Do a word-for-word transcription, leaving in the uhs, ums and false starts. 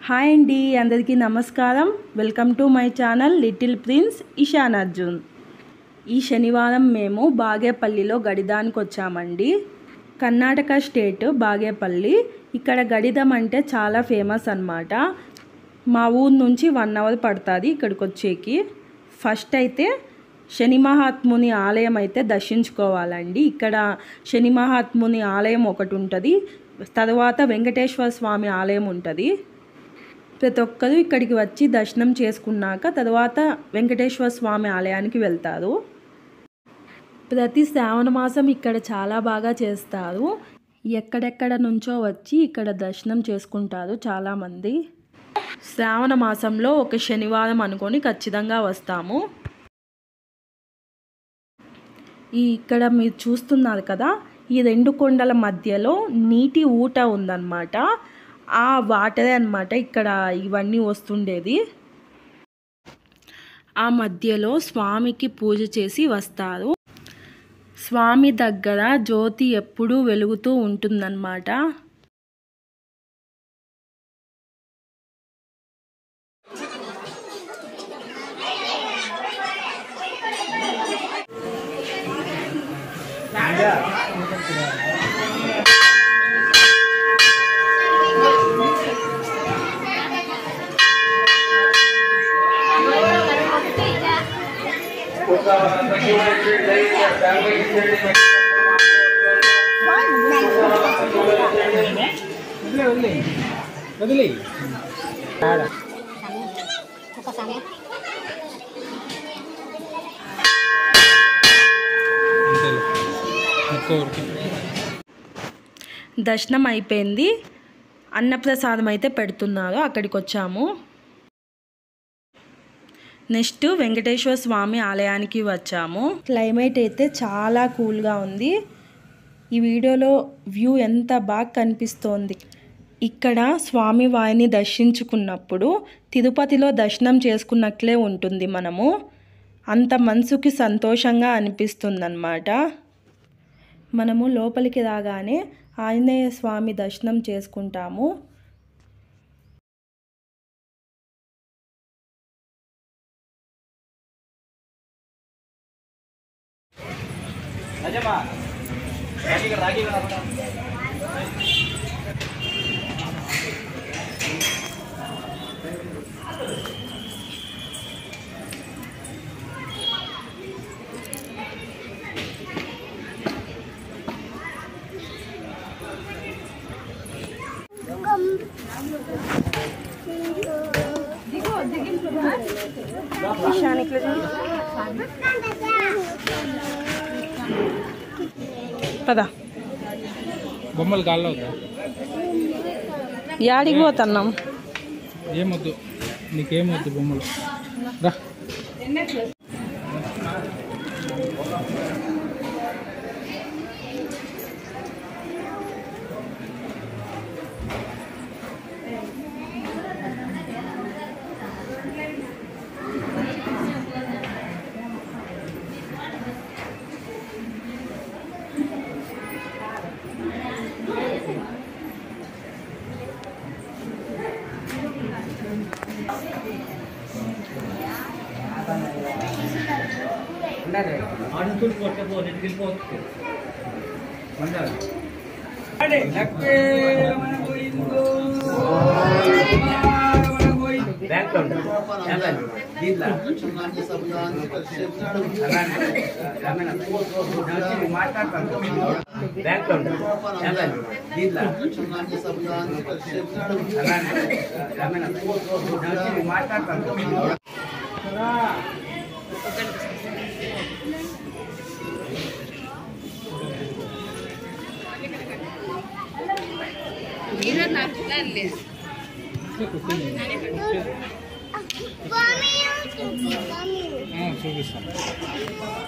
Hi అండి, అందరికీ నమస్కారం. Welcome to my channel little prince Ishanarjun. ఈ శనివారం మేము బాగేపల్లిలో గడిదానికి వచ్చామండి. కర్ణాటక స్టేట్ బాగేపల్లి. ఇక్కడ గడిదం అంటే చాలా ఫేమస్ అన్నమాట. మా ఊరు నుంచి వన్ అవర్ పడుతుంది ఇక్కడికి వచ్చేకి. ఫస్ట్ అయితే శని మహాత్ముని ఆలయం అయితే దర్శించుకోవాలండి. ఇక్కడ శని మహాత్ముని ఆలయం ఒకటి ఉంటుంది, తర్వాత వెంకటేశ్వర స్వామి ఆలయం ఉంటుంది. ప్రతి ఒక్కరు ఇక్కడికి వచ్చి దర్శనం చేసుకున్నాక తర్వాత వెంకటేశ్వర స్వామి ఆలయానికి వెళ్తారు. ప్రతి శ్రావణ మాసం ఇక్కడ చాలా బాగా చేస్తారు. ఎక్కడెక్కడ నుంచో వచ్చి ఇక్కడ దర్శనం చేసుకుంటారు చాలామంది. శ్రావణ మాసంలో ఒక శనివారం అనుకొని ఖచ్చితంగా వస్తాము. ఈ ఇక్కడ మీరు చూస్తున్నారు కదా, ఈ రెండు కొండల మధ్యలో నీటి ఊట ఉందన్నమాట. ఆ వాటరే అన్నమాట ఇక్కడ ఇవన్నీ వస్తుండేది. ఆ మధ్యలో స్వామికి పూజ చేసి వస్తారు. స్వామి దగ్గర జ్యోతి ఎప్పుడూ వెలుగుతూ ఉంటుందన్నమాట. దర్శనం అయిపోయింది. అన్నప్రసాదం అయితే పెడుతున్నారు, అక్కడికి వచ్చాము. నెక్స్ట్ వెంకటేశ్వర స్వామి ఆలయానికి వచ్చాము. క్లైమేట్ అయితే చాలా కూల్గా ఉంది. ఈ వీడియోలో వ్యూ ఎంత బాగా కనిపిస్తోంది. ఇక్కడ స్వామి వారిని దర్శించుకున్నప్పుడు తిరుపతిలో దర్శనం చేసుకున్నట్లే ఉంటుంది. మనము అంత మనసుకి సంతోషంగా అనిపిస్తుంది అన్నమాట. మనము లోపలికి రాగానే ఆంజనేయ స్వామి దర్శనం చేసుకుంటాము. పదా బొమ్మలు గాల్లో యాడికి పోతున్నాం? ఏమొద్దు, నీకేమొద్దు బొమ్మలు రా. చూపిస్తాను.